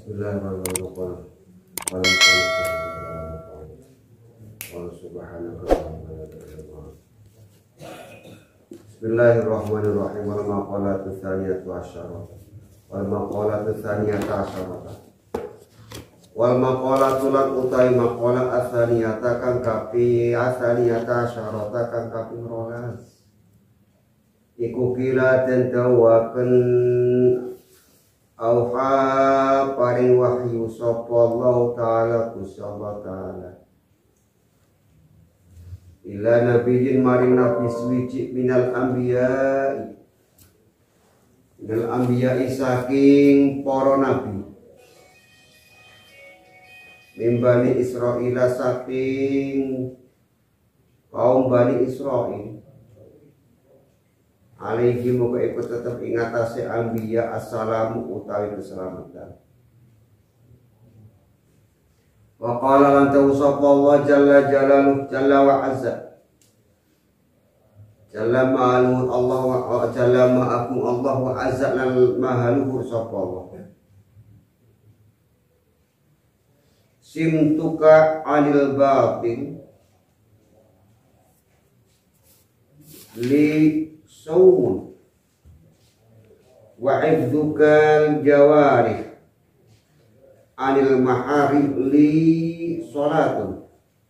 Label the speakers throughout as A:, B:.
A: Bismillahirrahmanirrahim. Bismillahirrahmanirrahim. Wal maqalatu tsaniyatu asyarah. Wal maqalatu tsaniyatu asyarah. Wal maqalatu lan utai maqalah asaniyata kang kapi asaniyata asyarata kang kapi 12. Iku kira den dawaken auha paring wahyu sapa Allah taala Gusti Allah taala ila nabiyyin maring nabi suci minal anbiya saking para nabi min Bani Israil saking kaum Bani Israil alaihi muka ikut tetap ingatasi anbiya assalamu utawi keselamatan. Wa qala lan tawsapa Allah jalla jalaluhu jalla wa azza jalla ma'aluhu Allah wa jalla ma'akum Allah wa azza lan mahaluhu sapa Allah simtuka anil batin li saumun wa ibdukal jawarih anil maharib li salatun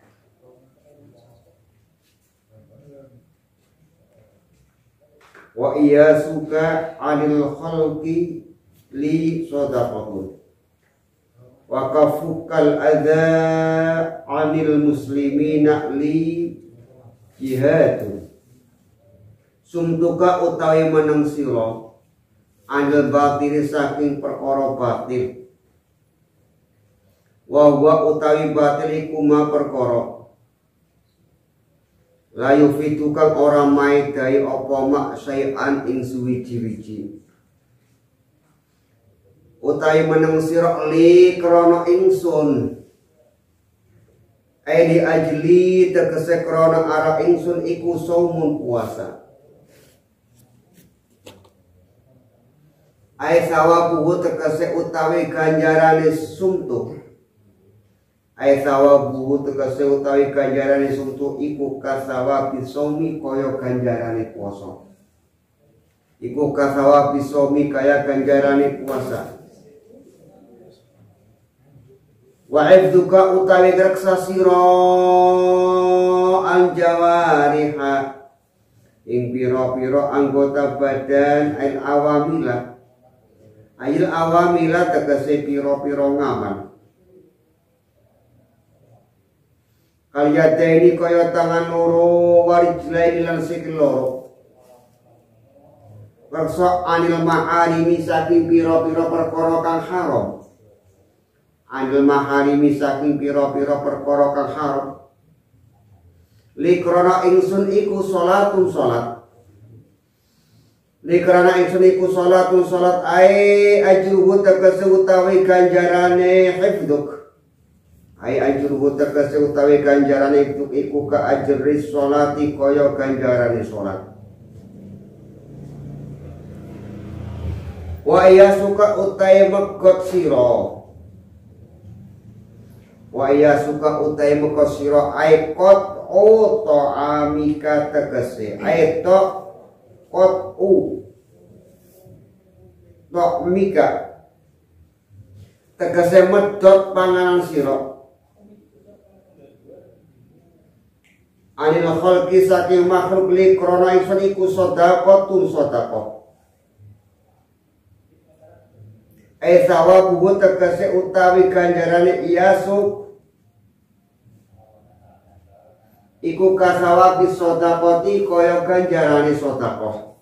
A: wa iyasuka anil khalqi li sadaqatun wa kafukal adha anil muslimina li jihadun sumtuka utawi meneng sira anil batil saking perkara batil wa utawi batil iku ma perkara la yufituka ora maedai apa mak sayan ing suwiji-wiji utawi meneng sira li krana ingsun ai di ajli tegese krana arah ingsun iku saumun puasa ai sawabuhu tegese utawi ganjarane sumtu ai sawabuhu tegese utawi ganjarane sumtu iku kasawabi somi kaya ganjarane puasa iku kasawabi somi kaya ganjarane puasa wa ibduka utawi reksa sira anjawariha ing pira-pira anggota badan al awamilah ayil awamila tegese piro-piro ngaman kalyadaini kaya tangan loro warijlaini lan sikil loro raksa anil maharimi saking piro-piro perkara kang haram anil maharimi saking piro-piro perkara kang haram likrana ingsun iku salatun salat likrana ingsun iku salatun salat ai ajruhu tegese utawi ganjarane hifduk ai ajruhu tegese utawi ganjarane hifduk iku ka ajri salati kaya ganjarane salat wa iya suka utai megot sira wa iya suka utai megot sira ai qat to amika tegese ai to kot tok mika tegese medhot panganan sira anil khalqi saking makhluk li krana ingsun iku sedekahun sedekah ai sawabuhu tegese utawi ganjarane iyasu iku kasawabi sedekati kaya ganjarane sedekah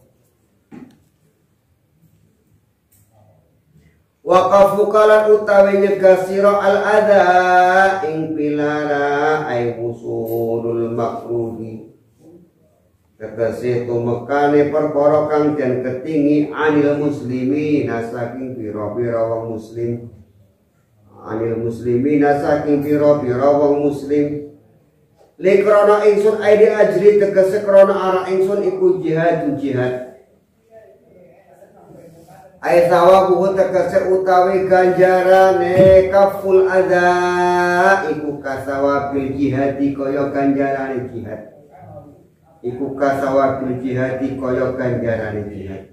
A: waqafu kalan utawi nyegah sira al adha ing pilara ay usulul makruhi tegese tumekane perkara kang den ketingi anil muslimin saking pira-pira wong muslim anil muslimin saking pira-pira wong muslim likrana ingsun aidi ajri tegese krana arah ingsun iku jihad Ai sawabuhu tegese utawi ganjarane kaful adza iku kasawabil jihadi kaya ganjarane jihad. Iku kasawabil jihadi kaya ganjarane jihad.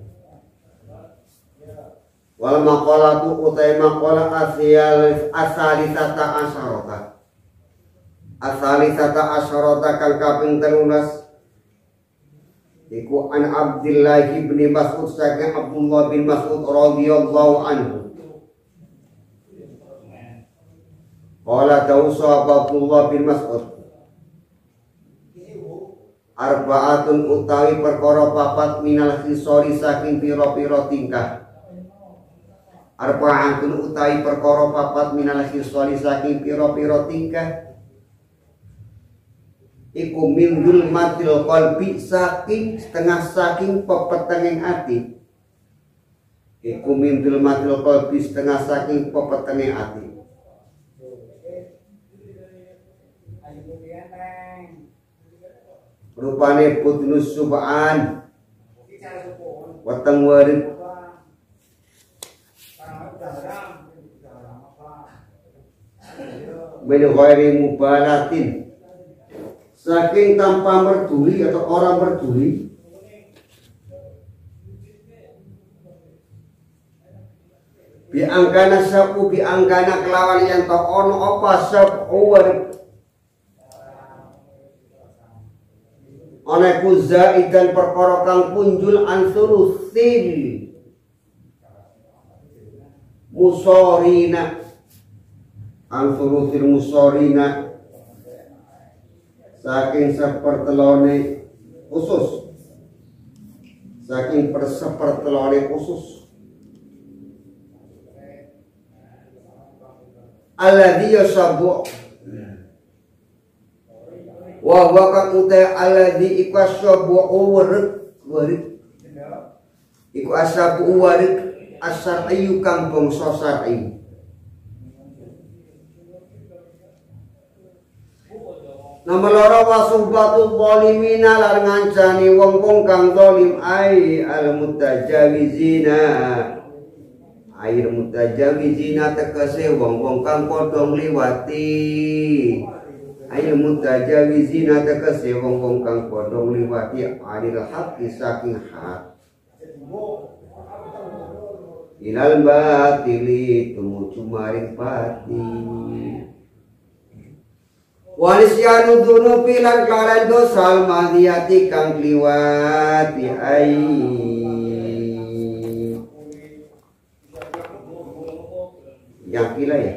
A: Wal maqalatu utai maqala asalisata asyarata. Asalisata asyarata kang kaping 13 iku an Abdullah bin Mas'ud saking Abdullah bin Mas'ud radhiyallahu anhu. Qala tawsa Abdullah bin Mas'ud arba'atun utawi perkara papat minal khisori saking pira-pira tingkah. Arba'atun utawi perkara papat minal khisori saking pira-pira tingkah. Iku min zulmatil qalbi saking setengah saking pepetenging ati. Iku min zulmatil qalbi setengah saking pepetenging ati. Rupane putnus subhan weteng warid min ghairi mubalatin saking tanpa merduli atau orang merduli. Biangkana sapu biangkana kelawan yang tak ono apa sapu warid ana ku zaidan perkara kang punjul ansurusil musorina ansurusil musorina saking sepertelone usus saking persepertelone usus alladhi yasabu wa huwa kang uta alladhi iku asabu warid iku asabu warid asar-ayu kang bangsa syar'i. Nomor loro wasubatul zalimina lan ngancani wong-wong kang zalim ai al-mutajawizina. Air mutajawizina tegese wong-wong kang padha ngliwati. Air mutajawizina tegese wong-wong kang padha ngliwati alil haqqi saking hak. Ilal batili tumuju maring batil. Walisyanu dunubi lan kalian dosa madiyati kang kliwat ai yang kila ya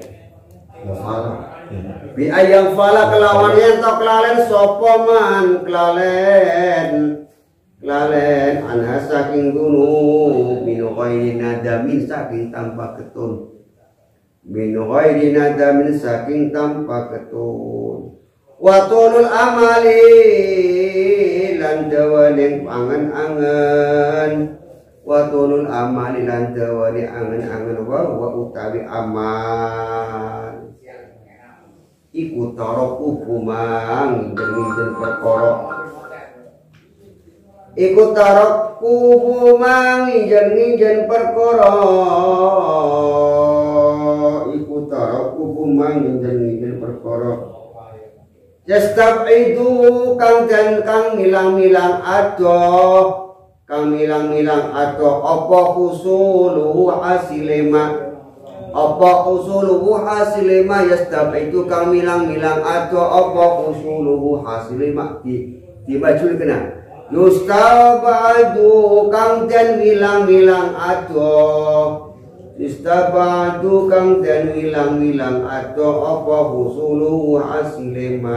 A: bi ayang fala kelawan yen to kelalen sapa man kelalen anha saking dunu min ghairi nadamin saking tanpa ketun min ghairi nadamin saking tanpa ketun wa tulul amali lan dawaning angen-angen wa tulul amali lan dawaning angen-angen wa utawi amal iku taroku kumang jeneng perkara iku taroku kumang jeneng perkara iku taroku kumang jeneng perkara Jastab itu kang milang-milang ado apa usuluhu hasilema jastab itu kang milang-milang ado apa usuluhu hasilema di bajul kena yustabadu kang den milang-milang ado istabadu kang den wilang-wilang atau apa husulu hasilema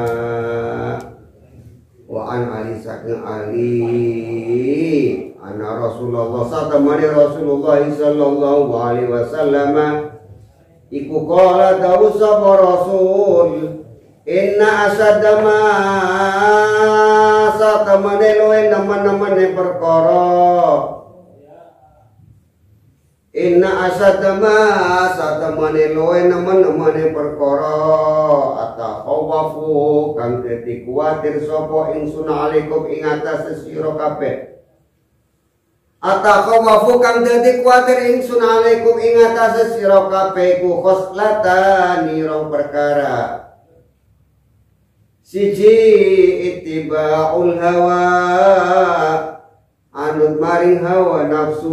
A: wa an ali saking ali ana Rasulullah satamani Rasulullah sallallahu alaihi wasallam iku qala dawsa rasul inna asadama satamani loe nama-namane perkara inna asadama loe nama-namane perkara atakhawafu kang dadi kuwatir sapa ingsun alaikum ing atas sira kabeh Atakhawafu kang dadi kuwatir ingsun alaikum ing atase sira kabeh ku khoslatani rong perkara. Siji ittiba'ul hawa, anut maring hawa nafsu,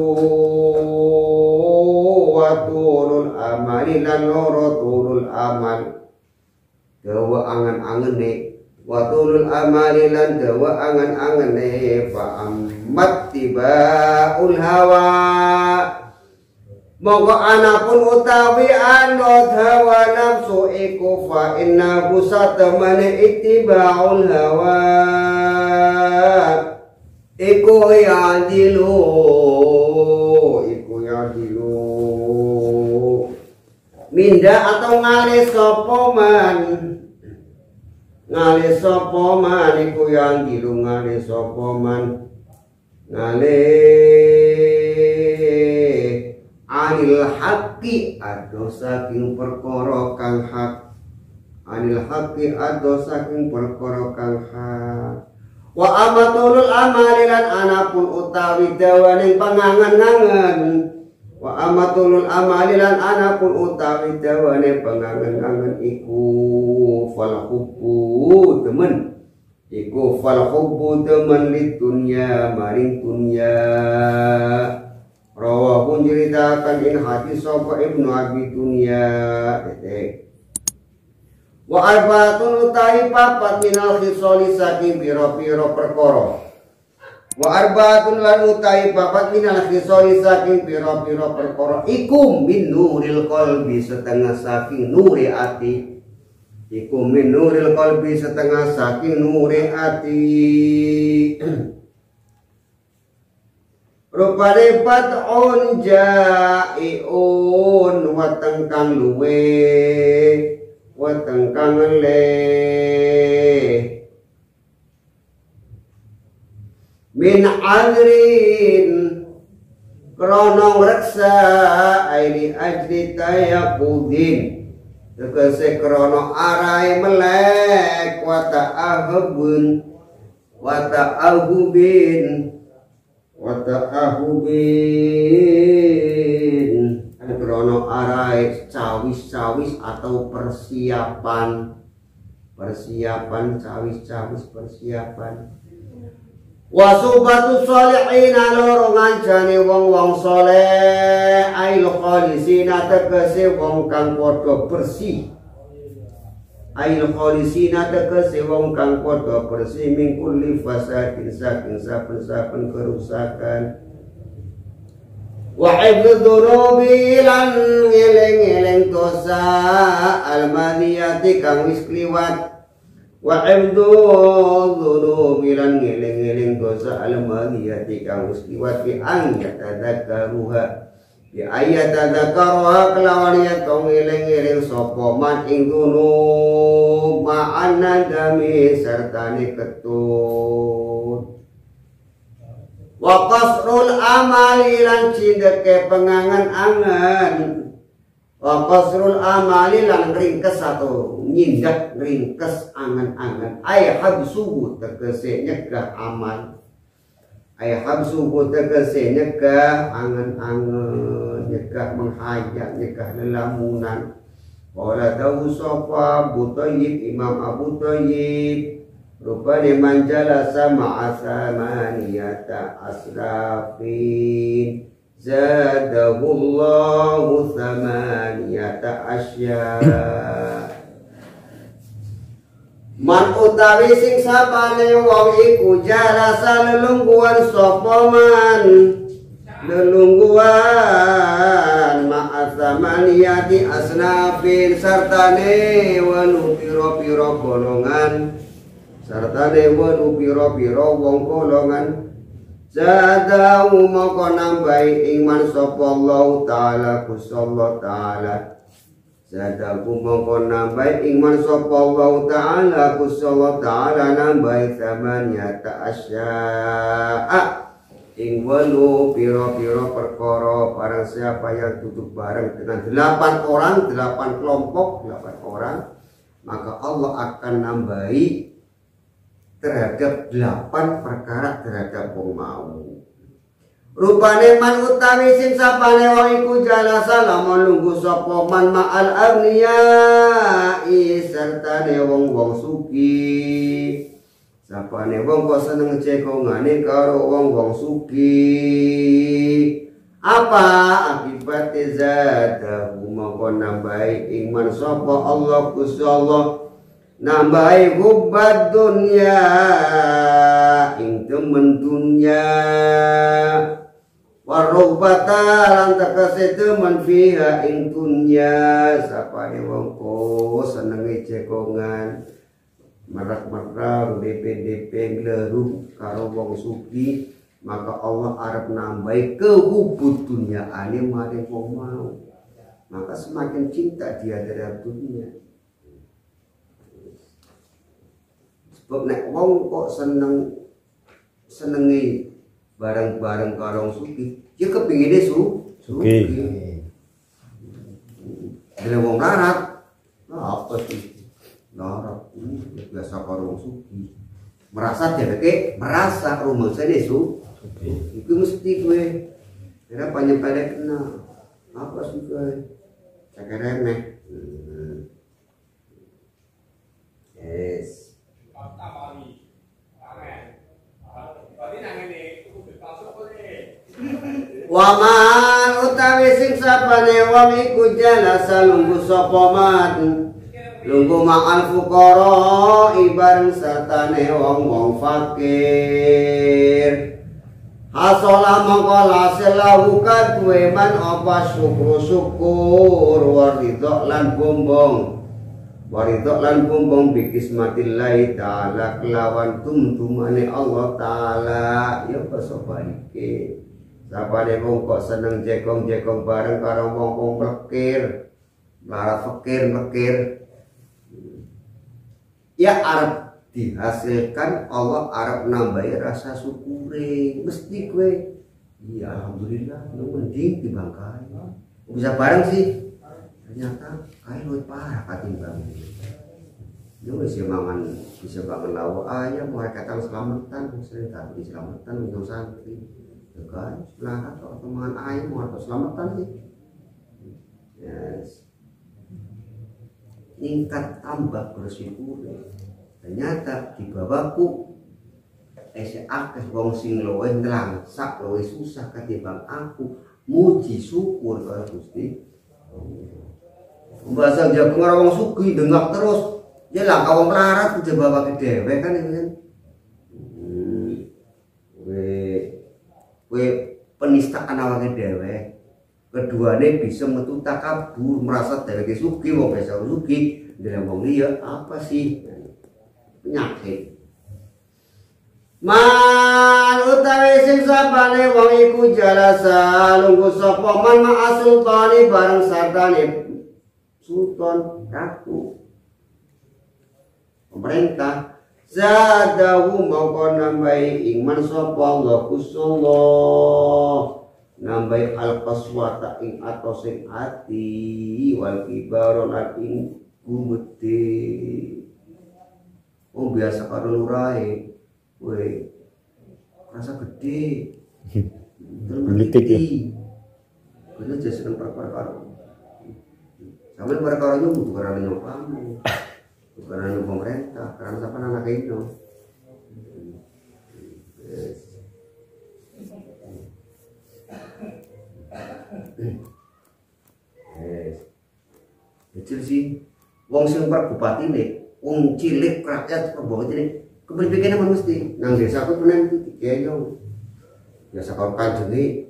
A: wa tulul amali lan loro tulul amal. Dawa angen-angene wa tulul amali lan dawa angen-angene fa ammat tiba'ul hawa, monggo anapun utawi anut hawa nafsu iku fa innahu satamane ittiba'ul hawa iku yadilu minda atau ngalis sapa man, ngalis sapa man iku yadilu ngalis sapa man, ngalih anil haqqi ado saking perkara kang hak, anil haqqi ado saking perkara kang hak. Wa amatulul amali lan anapun utawi dawaning pangangen-angen, wa amatulul amali lan anapun utawi dawane pangangen-angen iku fal hubbu temen, iku fal hubbu temen litunya maring dunya. Rawahu nyeritakan in hadis sapa Ibnu Abi Dunya wa arbaatun utahi papat minal khisali saking pira-pira perkara, wa arbaatun lan utahi papat minal khisali saking pira-pira perkara iku min nuril qalbi setengah saking nuri ati, iku min nuril qalbi setengah saking nuri ati. Rupane pat'un ja'iun wateng kang luwe wateng kang le min adrin krono reksa aini ajri tayakudin tegese krono arai melek wa ta'ahubun wa ta'ahubin krono arai cawis-cawis atau persiapan cawis-cawis persiapan. Wasubatu sholihin loro ngancane wong-wong saleh ail khalisina tegese wong kang padha bersih, ail khalisina tegese wong kang padha bersih min kulli fasadin saking saben-saben kerusakan. Wa hifdzunubi lan ngeling-eling dosa almadiyati kang wis kliwat, wa hifdzunubi lan ngeling-eling dosa almadiyati kang wis kliwat bi an yatadzakkaruha, bi ayat tadzakkaruha kelawan yen to ngeling-eling sapa man ing dunub ma'an nadami sertane ketut. Wa qasrul amali lan cindeke pengangen-angen, wa qasrul amali lan ringkes atau nyindak ringkes angen-angen, ay habsuhu tegese nyegah amal, ay habsuhu tegese nyegah angen-angen, nyegah menghayat, nyegah lelamunan. Qala dawu sapa Abu Thayyib, Imam Abu Thayyib, rupane manjala sama asamaniyata asrafin zadahullahu samaniyata asya. Man utawi sing sapane wong iku jalasa lelungguhan sapa man, lelungguhan ma'asamaniyati asnafin sartane wanu piro-piro golongan, sartane wanu piro-piro wong golongan. Zadahu moko nambahi iman sapa Allah taala kusallallahu taala, zadahu moko nambahi iman sapa Allah taala kusallallahu taala nambahi samaniyata asya'a ing wanu piro-piro perkara. Barang siapa yang duduk bareng dengan 8 orang, 8 kelompok, 8 orang, maka Allah akan nambahi terhadap 8 perkara terhadap wong mau. Rupane man utawi sing sapane wong iku jalasa lamun lungguh sapa man ma'al agniya sertane wong-wong sugih. Sapane wong kok seneng cekongane karo wong-wong sugih. Apa akibat zadahu mongko nambahi iman sapa Allah Gusti Allah, nambahi hubbad dunya ing temen dunya, warobata lan tekase temen fiha ing dunya. Sapane wong kok senenge cekongan merak-merak DP ngleru karo wong sugih, maka Allah arep nambahi kehubud dunyaane maring wong mau, maka semakin cinta dia terhadap dunia. Sebab nek wong kok senengi bareng-bareng karo sugih, ya kepingine sugih. Dene wong larat, apa sih? Larat biasa karo wong sugih. Merasa dheweke merasa rumangsane itu mesti gue kira penyepelek kena apa sih gue cakap remeh. Yes. Waman utawi sing sapane wong iku jalasa lungguh sapa man lungguh ma'al fuqara ibareng sertane wong-wong fakir. Hasola mangkola selahu kadwe man apa syukur waridok lan bumbong bikismatillahi ta'ala kelawan tumtumane Allah ta'ala. Ya pasobaike sapane wong kok seneng jekong-jekong bareng karo wong-wong fakir, malah fakir ya arep dihasilkan Allah arep nambahi rasa syukure. Mesti gue iya alhamdulillah lu mending dibangkai bisa bareng sih, ternyata kayak lu parah katimbang lu bisa bangun lawa ayam mau kata selamatan sering tak diselamatan minum santri ya kan setelah atau teman ayam mau selamatan sih. Yes. Tingkat tambah bersyukur. Ternyata di bawahku akeh wong sing luwih nglangsak luwih susah ketimbang aku muji syukur karo Gusti. Bahasa jagung ora wong sugih dengak terus. Ya lah wong larat kudu bawa dhewe kan iki kan. Kowe penistaan awake dhewe. Keduane bisa metu takabur merasa dheweke sugih wong biasa sugih, ndelok wong liya apa sih? Penyakit. Man utawi sing sapane wong iku jalasa lungguh sapa man ma'asultani bareng sartane sultan ratu pemerintah zadahu mongko nambahi iman sapa Allah kusallah, nambahi al-qaswata ing atosing ati wal kibaron ing gumede. Oh biasa karo lurahe, weh rasa gede, politik ya. Karena jadi seneng perkara. Sampai perkara itu bukan karena nyopamu, bukan karena pemerintah, karena siapa anak itu. Kecil sih, wong sing bupati nih. Wong cilik rakyat perbawa cilik kepripiken apa mesti nang desa aku penen dikeyo biasa karo kanjenge,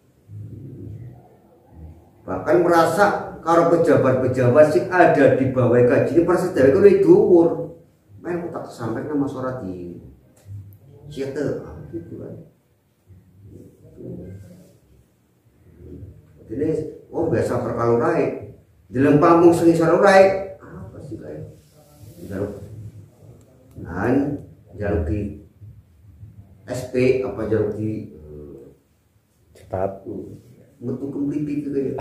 A: bahkan merasa karo pejabat-pejabat sing ada di bawah gaji persis dhewe kuwi dhuwur main tak sampai nama suara di siete gitu kan. Jadi biasa perkara rae dilempang mung sing isor rae apa sih kae jaluk di SP apa jaluk di cepat metu kemlipi gitu ya.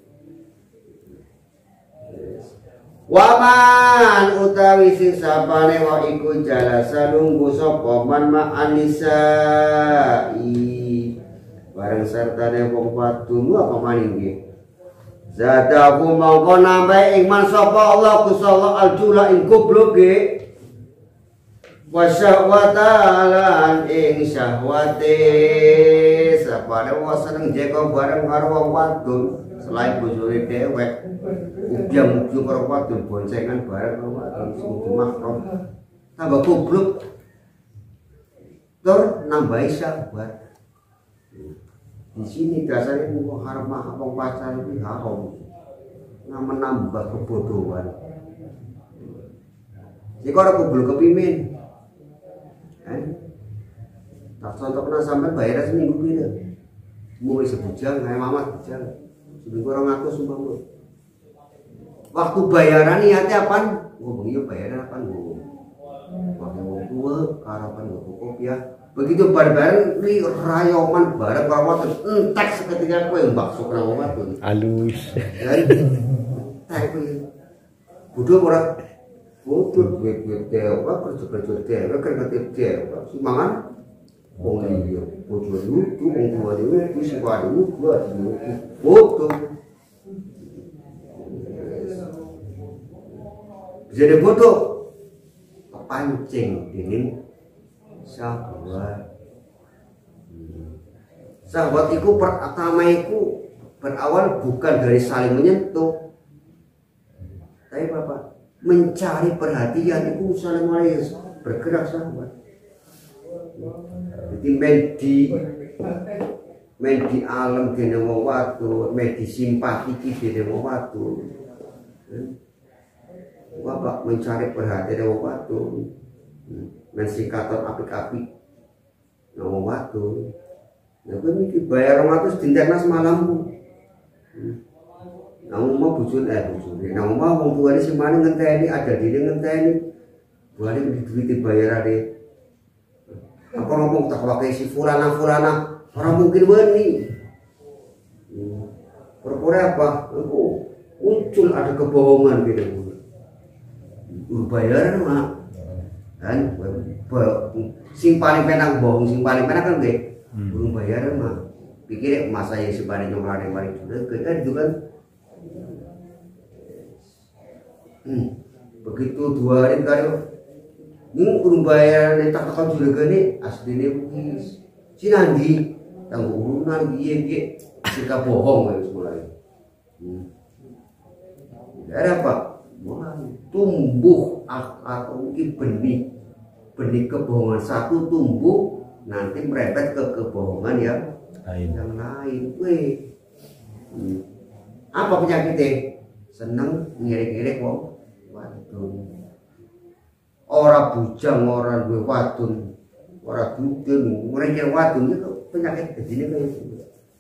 A: Waman utawi sing sapane wa iku jalasa lungguh sapa man ma'anisai bareng sertane wong wadon apa maning nggih zadaku mongko nambah iman sapa Allah Gusti Allah aljula ing gobloke wasyahwatalan ing syahwate sapane wong seneng jeko bareng karo wong wadon selain bojone dhewek ubyang-ubyung karo wadon boncengan bareng karo wadon sing mahram tambah goblok tur nambahi syahwat. Di sini dasarnya wong haram wong pacaran iki haram. Menambah kebodohan. Jika orang kumpul kepimin, tak contohnya sampai bayar seminggu gitu. Mulai sebujang, kayak mamat bujang. Seminggu orang aku sumpah lu. Waktu bayaran niatnya apaan? Ngomong iya bayaran apaan ngomong. Waktu ngomong tua, harapan ngomong kopiah. Begitu bareng-bareng ini rayoman bareng kalau terus entek seketika kowe maksud nang omah tuh. Halus. Entek kowe. Bodoh ora. Bodoh kowe dewa kerja dewa kan ngerti dewa. Semangat wong iya. Bodoh itu wong tua itu sing waduh gua bodoh. Jadi bodoh kepancing dening syahwat itu pertama itu berawal bukan dari saling menyentuh, tapi Bapak mencari perhatian itu saling mulai bergerak syahwat. Jadi main di alam dene wong wadon, main di simpati dene wong wadon. Bapak mencari perhatian wong wadon. Mensikator apik-apik nama waktu nah gue mikir bayar 200 dindak semalammu nah mau bujun nah mau wong tuane sing mari ngenteni ada diri ngenteni balik duit bayar ade apa ngomong tak wakai si furana orang mungkin wani pura-pura apa muncul ada kebohongan gitu bayaran mah kan sing paling penang bohong sing paling penang kan nggih burung bayaran mah pikir masa yang sebanyak nyong paling kan juga begitu 2 hari karo ini burung bayaran tak takon juragane asline wis sinandi tanggo urunan piye jika bohong wis mulai ada apa tumbuh atau mungkin benih kebohongan satu tumbuh nanti merembet ke kebohongan yang lain. Apa penyakitnya? Seneng ngirik-ngirik wong wadon. Ora bujang, ora duwe wadon, ora dudun, ngirik wadon itu penyakit begini kayak gitu.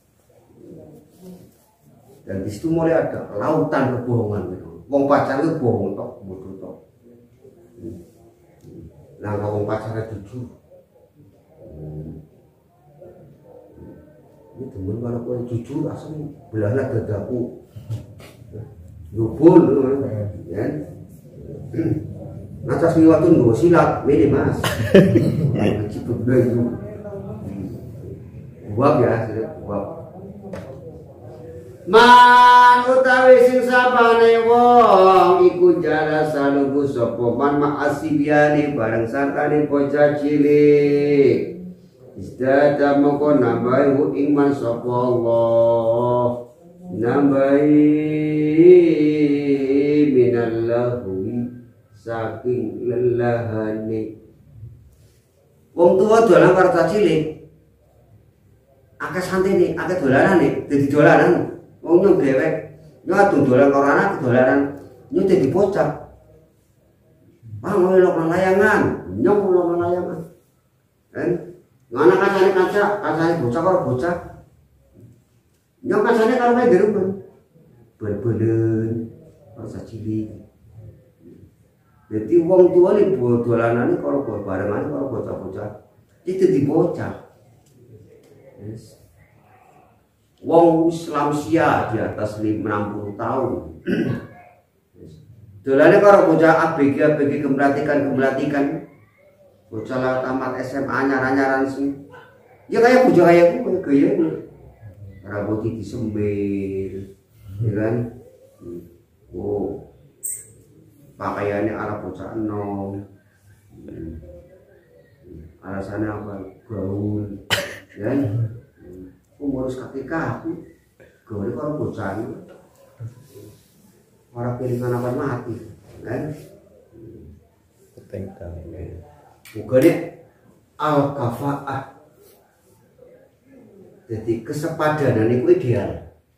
A: Dan di situ mulai ada lautan kebohongan gitu. Wong pacar itu bohong tok, bodoh tok. Nah, wong pacarnya jujur. Ini temen kalau kau jujur asli belahlah dadaku. Lubul, kan? Atas niwatun gue silat, ini mas. Ciput baju. Buat ya, buat. Man utawi sing sapane wong iku jala salubu sapa man ma'asibiane bareng sartane bocah cilik istata moko nambahi iman sapa Allah nambahi minallahu saking lelahane wong tua dolan karo bocah cilik akeh santene akeh dolanane dadi dolanan wong nyong dewek, nyong adung dolan karo anak dolanan, nyong dadi bocah. Wah ngelok layangan, nyong ngelok layangan. Kan? Anak kancane bocah karo bocah. Nyong kancane karo main di rumah. Belen-belen, rasa cilik. Jadi wong tua nih dolanane karo barengan karo bocah-bocah. Itu di bocah. Yes. Wong Islam sia di atas 60 tahun. Dolane karo bocah ABG gemblatikan. Bocah tamat SMA nyar-nyaran sih. Ya kayak bocah kayak gue gaya. rambutnya disembir, ya kan? Oh, pakaiannya ala bocah enom, alasannya apa? Gaul, ya kan? Ngurus kaki kaku, gaul kalau bocah orang piringan apa mati, kan? Bukannya al-kafaah, jadi kesepadanan itu ideal.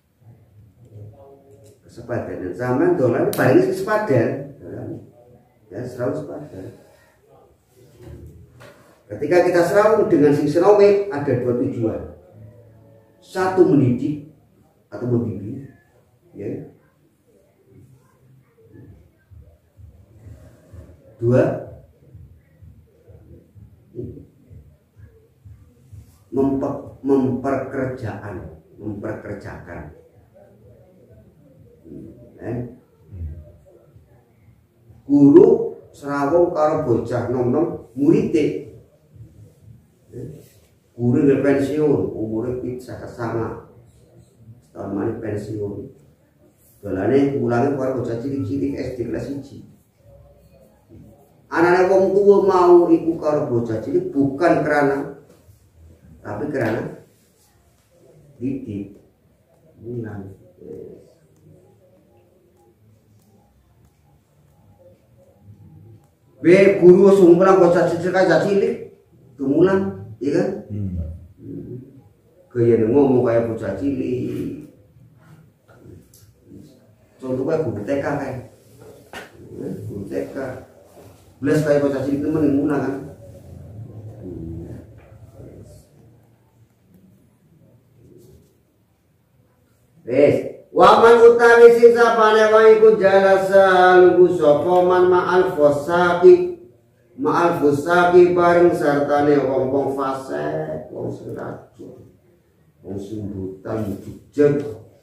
A: Kesepadanan zaman dolan paling kesepadan, ya selalu sepadan. Ketika kita selalu dengan sing senomik ada dua tujuan, satu mendidik atau membimbing, ya. Dua, memperkerjakan. Guru serawung karo bocah nom-nom muridé. Guru udah pensiun, umurnya bisa kesana, setahun mana pensiun. Dolane mulane karo bocah cilik-cilik SD kelas 1. Anak-anak wong tua mau ikut karo bocah cilik bukan karena, tapi karena didik. Mulang. Be guru sumulang bocah cilik tumulang, iya kan? Gaya ngomong kayak bocah cilik. Contoh kayak guru TK kayak, guru TK. Belas kayak bocah cilik itu menimuna kan. Wes, waman utawi sing sapane wae iku jalasa lugu sapa man ma'al fusaqi bareng sartane wong-wong fasik, wong sing racun, wong sing butan jujur.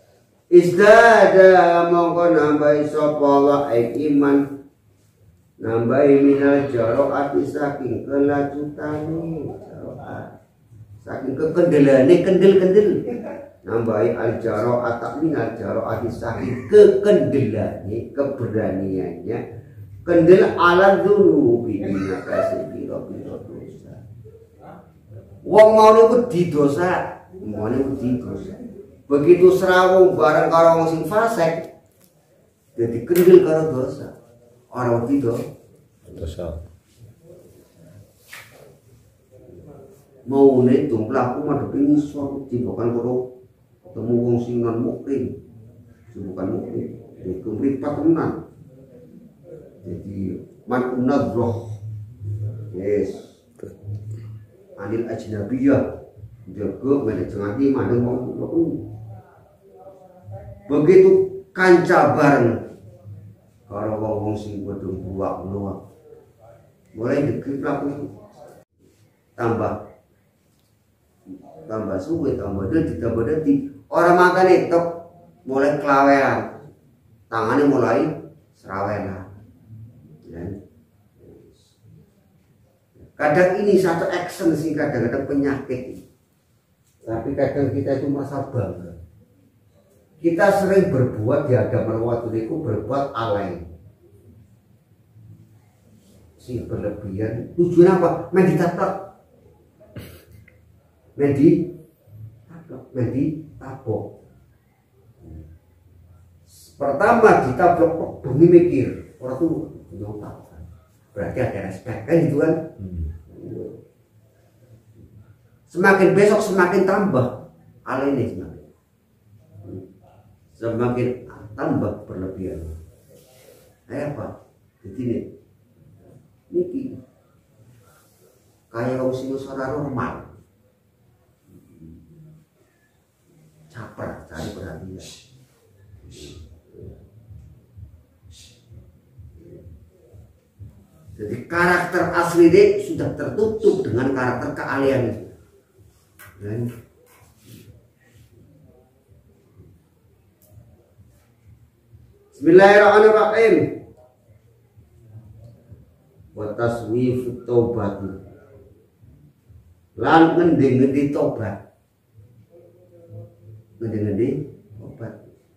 A: Izdada mongko nambahi sapa wae iman, nambahi minal jaro'ati saking kelacutane, saking kekendelane kendel-kendel, nambahi al jaro'ata minal jaro'ati saking kekendelane, keberaniannya, kendel ala dzunubi inakasi biro-biro dosa. Wong mau wedi dosa, mau wedi dosa. Begitu serawung bareng karo wong sing fasik, jadi kendel karo dosa. Orang itu dosa. Mau netung pelaku mah deping iso bukan karo ketemu wong sing non mukmin. Bukan mukmin, itu mripat tenan. Jadi man unadroh. Yes. Anil ajnabiyah. Jaga manajemen mandeng wong. Begitu kanca bareng kalau wong sing padha buak-buak mulai dikit laku tambah suwe tambah detik orang makan itu mulai kelawean tangannya mulai serawenan ya. Kadang ini satu action sih kadang-kadang penyakit, tapi kadang kita itu merasa bangga. Kita sering berbuat di agama waktu itu berbuat alay, si berlebihan. Tujuan apa? Meditator, meditator. Pertama kita blok bumi mikir, orang tuh nyontak, berarti ada respect kan gitu kan? Semakin besok semakin tambah alay ini semakin tambah berlebihan. Apa? Jadi niki kayak wong sing ora normal. Caper cari perhatian. Jadi karakter asli dia sudah tertutup dengan karakter kealian itu. Dan Bismillahirrahmanirrahim. Wa taswifut taubat. Lan ngendi-ngendi tobat. ngendi-ngendi obat.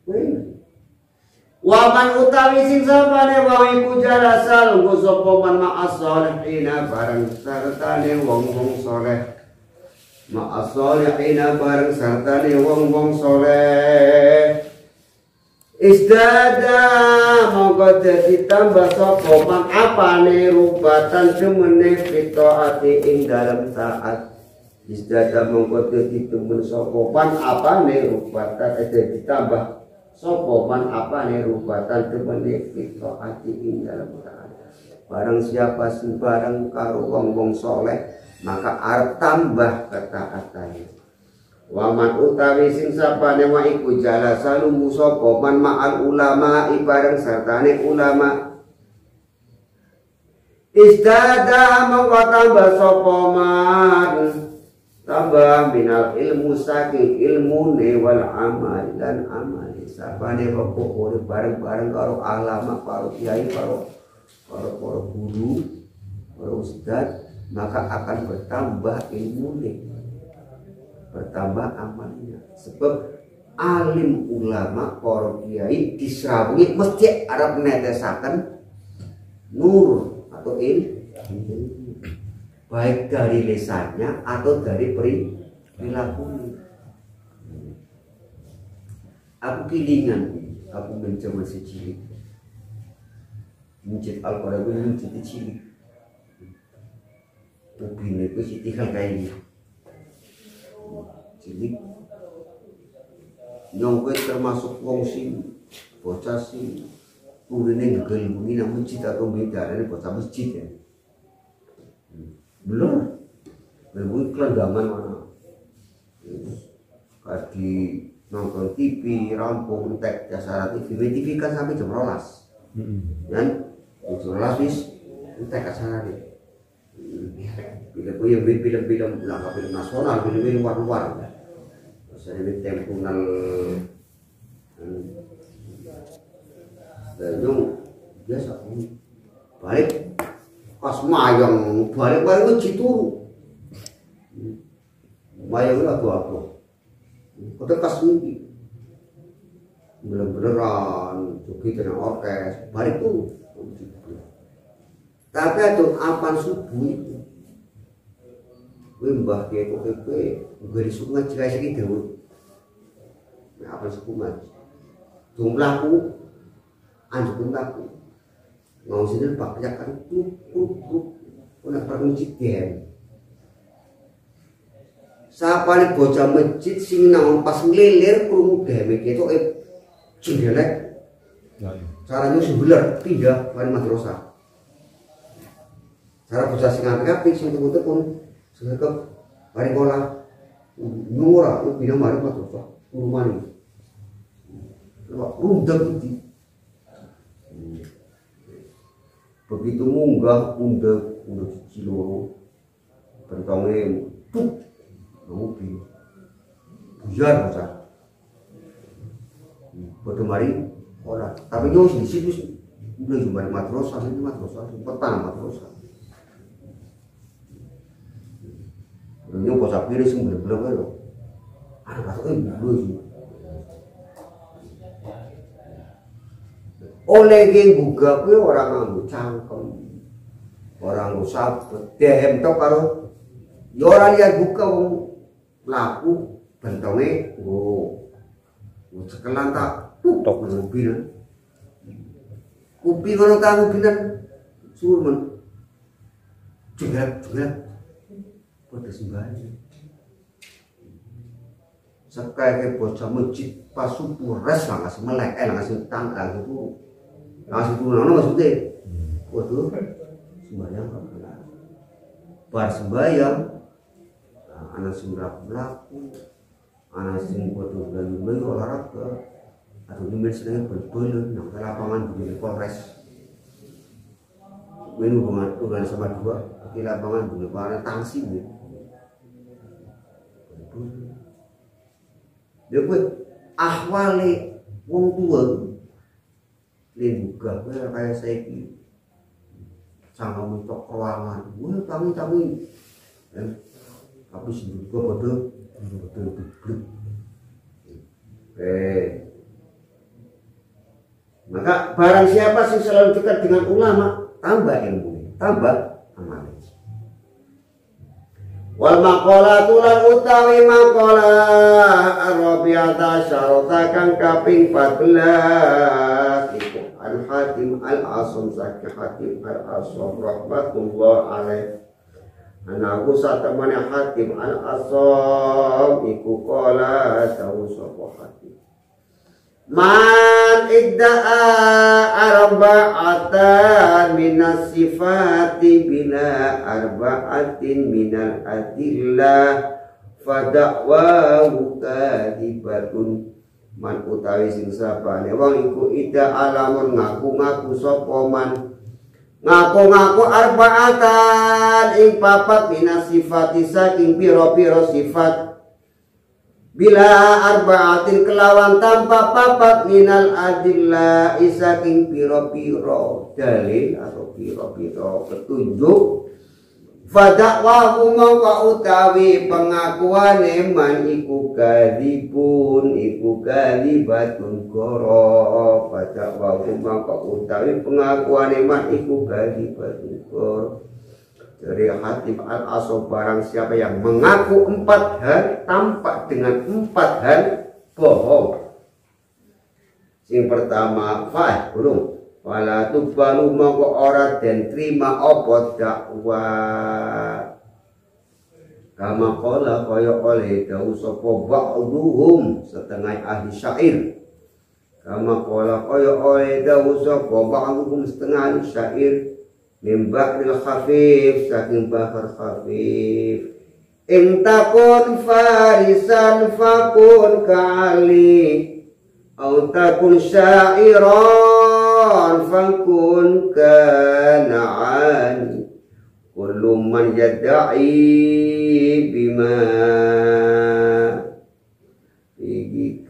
A: Waman utawi sing sapane wong iku jalasa lungguh sapa man ma'as sholihina bareng sartane wong-wong saleh. Ma'as sholihina bareng sartane wong-wong saleh. Isdada mongko dadi tambah sapa man apane rubatan temene fitaati ing dalem taat. Isdada mongko dadi temen sapa man apane rubatan dadi tambah sapa man apane rubatan temene fitaati ing dalem taat. Barang siapa sembarang karo wong-wong saleh maka arep tambah ketaatane. Waman utawi sing sapane wa iku jalasa lumu sapa man ma'al ulama bareng sartane ulama. Istada mongko tambah sapa man tambah minal ilmu saking ilmune wal amal dan amali. Sapane pokok bareng-bareng karo ulama, karo kiai, karo guru, karo ustaz, maka akan bertambah ilmune, bertambah amalnya. Sebab alim ulama para kiai disrawungi mesti arep netesaken nur atau ilmu, baik dari lisannya atau dari perilakunya. Aku kilingan, aku mencoba cilik mencit Al-Quran itu mencit cilik ubin itu tinggal kayak ini cilik nyongke termasuk wong sing bocah sing urine ngelmungi nang masjid atau beda ini bocah masjid ya belum kelandangan mana di nonton TV rampung entek dasar TV kan sampai jam 12 kan jam 12 wis entek acara ini film-film langkah film nasional, film-film luar-luar. Terus ada tempunal dan biasa balik pas mayang balik itu turu mayang itu apa kota kas mimpi bener-beneran joget dengan orkes balik tuh. Tapi itu apan subuh itu mbah kiai kok dari sungai cerai sedikit dulu apan subuh mas jumlahku anjukun aku mau sini pak kan tuh punya permujit den siapa nih bocah masjid sing nang pas ngelilir krungu demek itu jendelek caranya sebelah pindah mari madrasah. Cara bocah sing apik sing tekun-tekun sekep mari pola nyora lu pindah mari madrasah rumane. Rundang iki. Begitu munggah undek ciloro bentonge puk ngopi. Bujar bocah. Padha mari ora, tapi yo di situ udah cuma madrasah ini madrasah petang madrasah. Ini bocah pilih sing bener-bener kaya anak dulu. Oleh geng buka kuwi orang nganggo cangkem. Orang nganggo sabet, DM tok karo ya ora lihat buka wong laku bentonge sekelan tak tok mobil. Kupi ngono ta mobilan suwun men. Jegat pada sembahyang. Sekali bocah masjid pas subuh res lah ngasih melek, ngasih tanggal itu, ngasih turun maksudnya. Waduh, sembahyang apa? Bar sembahyang, anak sing melaku, anak sing waduh dan olahraga, atau nyumbel sedang berbelun, nang lapangan di Polres. Ini hubungan sama dua, di lapangan di lapangan tangsi gitu. Dia pun ahwale wong tua buka kayak saya ini sama mentok ruangan kami tapi sebut gua betul Maka barang siapa sih selalu dekat dengan ulama, tambah ilmu, tambah amal. Wal maqalatu lan utawi maqalah Rabi'ata syarata kang kaping 14 iku Al Hatim Al Asam saking Hatim Al Asam rahmatullah alaih. Anaku satemane Hatim Al Asam iku qala tahu sapa Hatim. Man idda'a arba'atan minas sifati bila arba'atin minal adillah fada'wahu kadibatun. Man utawi sing sapane wong iku idda'a lamun ngaku-ngaku sapa man ngaku-ngaku arba'atan ing papat minas sifati saking pira-pira sifat bila arba'atin kelawan tanpa papat minal adillah isaking piro-piro dalil atau piro-piro petunjuk fadakwahu mongko utawi pengakuan man iku kadibun iku kadibatun goro fadakwahu mongko utawi pengakuan man iku kadibatun goro. Dari Hatim Al Asam barang siapa yang mengaku 4 hal tampak dengan 4 hal bohong. Yang pertama burung wala tubalu mongko ora den trima apa dakwah. Kama qala kaya oleh dawuh sapa ba'dhum setengah ahli syair. Kama qala kaya oleh dawuh sapa ba'dhum setengah ahli syair. Mimbak bil khafif saking bahar khafif in takun farisan fakun kali au takun syairan fakun kana'ani kullu man yadda'i bima fihi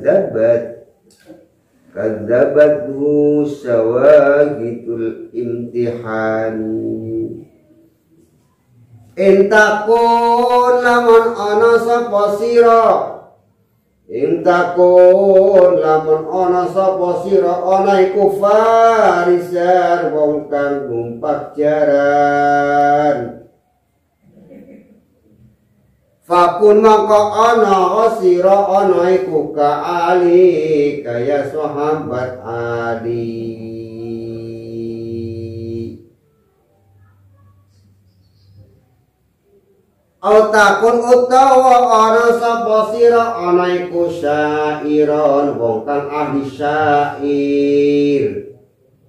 A: kadzabathu syawahitul imtihani. Intakun lamun ana sapa sira intakun lamun ana sapa sira ana iku farisan wong kang numpak jaran fakun maka ana sira ana iku ka Ali kaya sahabat Ali. Au takun utawa ana sapa sira ana iku syairon wong kang ahli syair.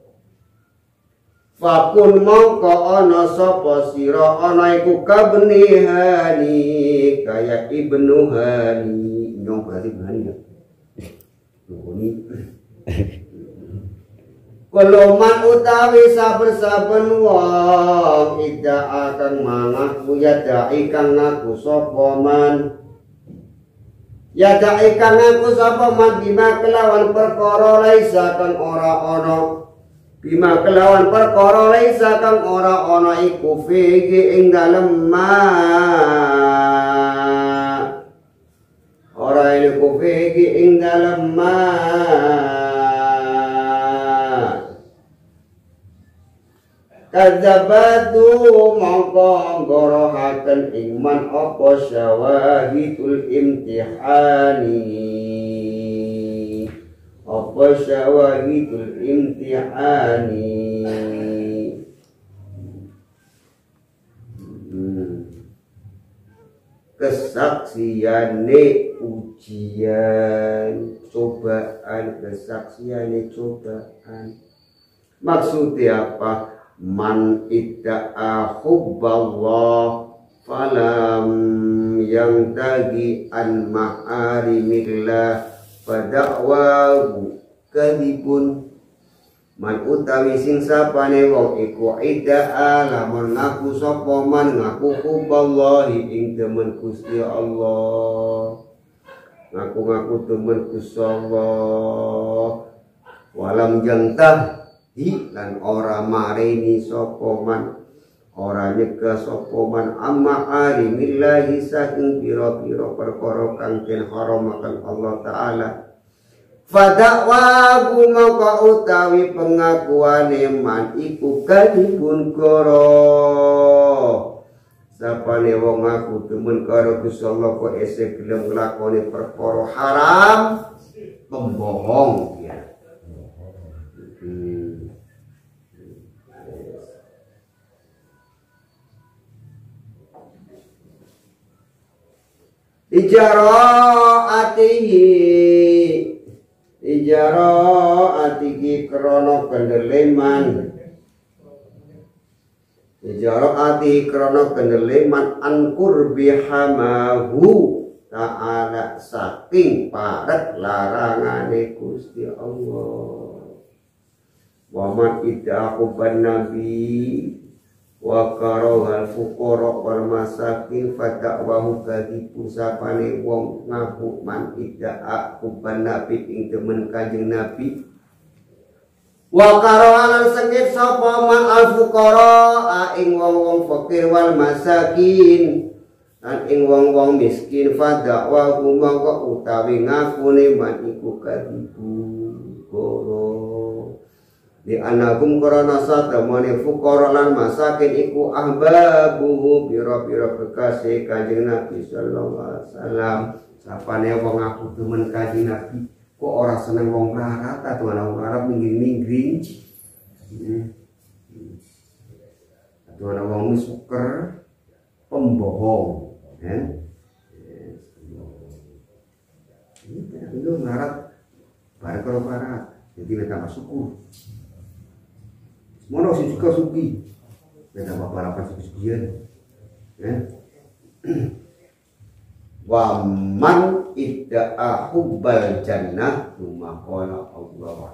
A: Fakun mongko ana sapa sira ana iku kabnihani kaya Ibnu Hani nyong berarti Hani ya. Ini Koloman utawi saben-saben wong ida akan mangaku ya dai kang ngaku sapa man ya dai kang ngaku sapa man bima kelawan perkara laisa kang ora ana bima kelawan perkara laisa kang ora ana iku fihi ing dalem ma ora iku fihi ing dalem ma kadzabatu mongko ngorohaken iman apa syawahidul imtihani apa syawahidul imtihani kesaksiane ujian cobaan kesaksiane cobaan maksudnya apa? Man idda'a hubballah falam yang tagi an ma'arimillah fada'wahu kadibun. Man utawi sing sapane wong iku idda'a lamun ngaku sapa man ngaku hubballahi ing demen Gusti Allah ngaku-ngaku demen Gusti Allah walam jantah lan ora marini sapa man ora nyegah sapa man amma alimillahi saking pira-pira perkara kang den haramaken Allah taala Fadakwa gumaka utawi pengakuan man iku kadipun koro sapane wong aku temen karo Gusti Allah kok esek gelem nglakoni perkara haram pembohong ya. Ijaro atihi krono kendeleman angkur bihamahu ta'ala saking parat larangane Gusti Allah. Wa man iddaquban nabi wa karohal fuqara wal masakin fadakwahu kadibu sapane wong ngaku man idda'a kuban nabi ing temen kanjeng nabi wa karohal sengit sapa man al fuqara ing wong-wong fakir wal masakin lan ing wong-wong miskin fadakwahu mongko utawi ngakune man iku kadibu koro di anagum korona satamane fuqara lan masakin iku ahbabuhu pira-pira kekasih kanjeng Nabi sallallahu alaihi wasallam. Sapane wong aku demen kanjeng Nabi kok ora seneng wong melarat atau wong melarat minggring-minggring. Atau ana wong suker pembohong, kan? Ini melarat bareng karo parat. Jadi mereka syukur. Mono sing suka suki. Beda apa-apa suki-sukian. Wa man idda'a hubbal jannah maqala Allah